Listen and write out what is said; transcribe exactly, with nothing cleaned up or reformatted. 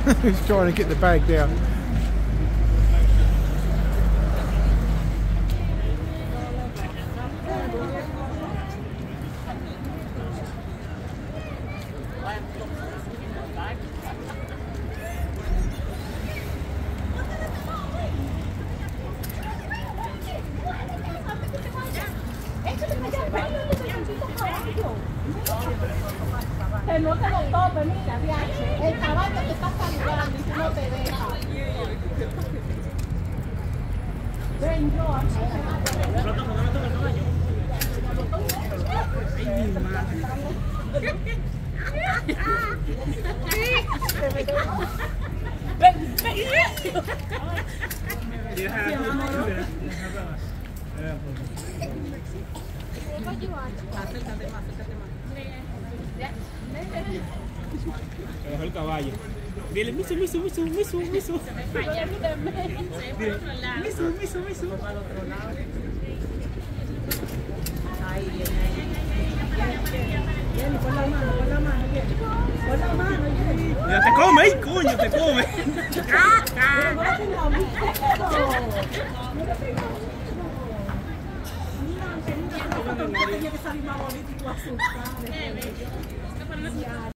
He's trying to get the bag down. Que no te lo topes, mira, viaje. El caballo te está saludando y tú no te dejas. Ven yo aquí. Ay, mi madre. Ven, ven. Acércate más, acércate más. Se bajó el caballo. Dile, misu, misu, misu, misu, misu. Dile, misu, misu, misu. Ahí viene, ahí. Viene, pon la mano, pon la mano, viene. Pon la mano, viene. Mira, te come, ¡ay, coño, te come! Pero no le tenga miedo. No le tenga miedo. Mira, que mira, que tenía que salir más bonito y tú asustada.